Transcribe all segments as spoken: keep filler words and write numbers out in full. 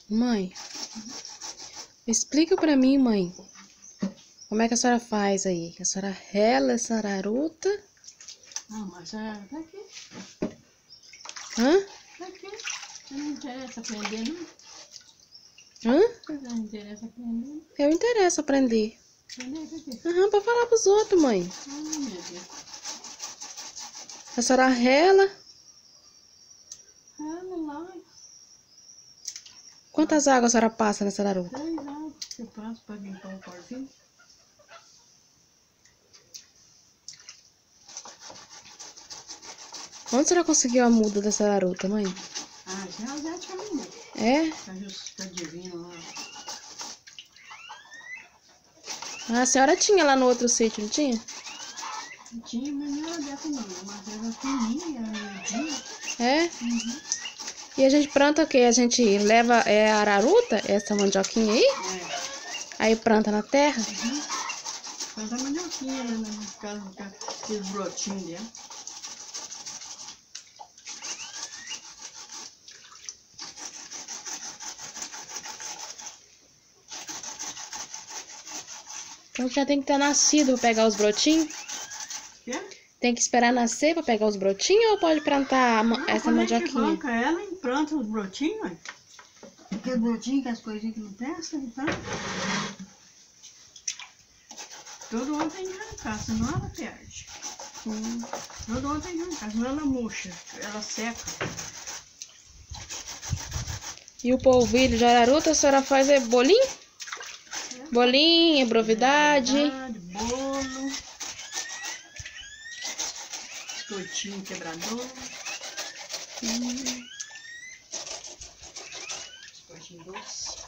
Mãe, explica pra mim, mãe, como é que a senhora faz aí? A senhora rela essa araruta? Não, mas a tá aqui, Hã? tá aqui. Não interessa aprender, não? Hã? Não interessa aprender, não? Eu interesso aprender. Aprender o quê? Aham, pra falar pros outros, mãe. Ah, meu Deus. A senhora rela. Ah, não lá. Quantas águas a senhora passa nessa araruta? Três águas que eu passo pra limpar o porquinho. Onde a senhora conseguiu a muda dessa araruta, mãe? Ah, já, já tinha menino. É? Tá justo, tá divino lá. Ah, a senhora tinha lá no outro sítio, não tinha? Não tinha, mas não era dessa não. Mas era fininha, era miudinha. É? Uhum. E a gente planta o quê? A gente leva é, a araruta, essa mandioquinha aí, É. aí planta na terra. Uhum. Mas a mandioquinha, né? No caso, aqueles brotinhos dela. Então já tem que ter nascido pra pegar os brotinhos? Quê? Tem que esperar nascer pra pegar os brotinhos ou pode plantar a ma- Não, essa quando a gente mandioquinha? arranca ela e planta os brotinhos, ué. Aquele brotinho, que as coisinhas que não prestam, então. Todo ano tem que arrancar, senão ela perde. Hum. Todo ano tem que arrancar, senão ela murcha, ela seca. E o polvilho de araruta a senhora faz é bolinho? É. Bolinho, é brovidade. Verdade, bolo. Tortinho quebrador. Hum. Tortinho doce.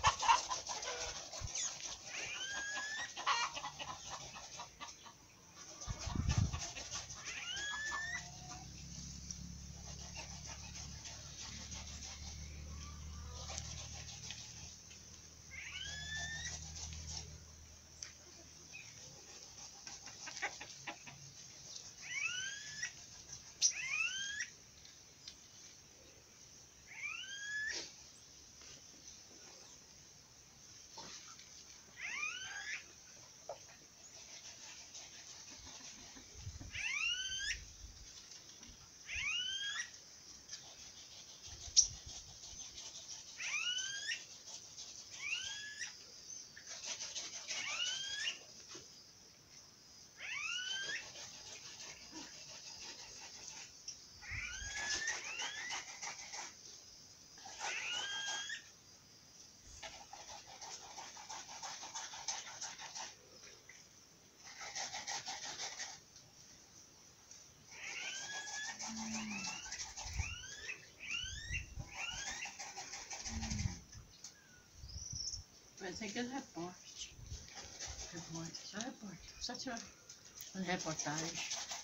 Esse aqui é repórter. Repórter, só repórter. Só tirar as reportagens.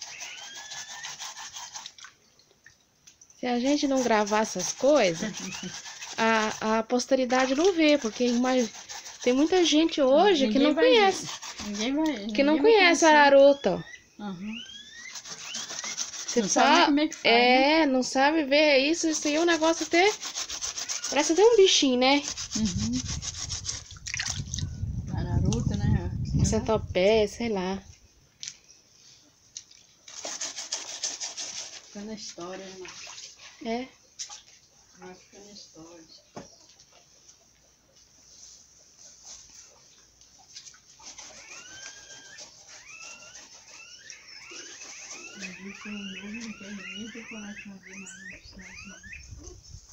Se a gente não gravar essas coisas, a, a posteridade não vê, porque mais, tem muita gente hoje que Ninguém não vai conhece. ver. Ninguém vai. Que não ninguém vai conhece a conhecer. araruta, ó. Uhum. Você Não só, sabe nem como é que faz, é, não sabe ver isso, isso aí é um negócio até, parece até um bichinho, né? Uhum. Araruta, né? Um centopé, sei lá. Fica na história, né? É. Vai ficar na história. Não tem ninguém, não tem coragem de fazer mais não.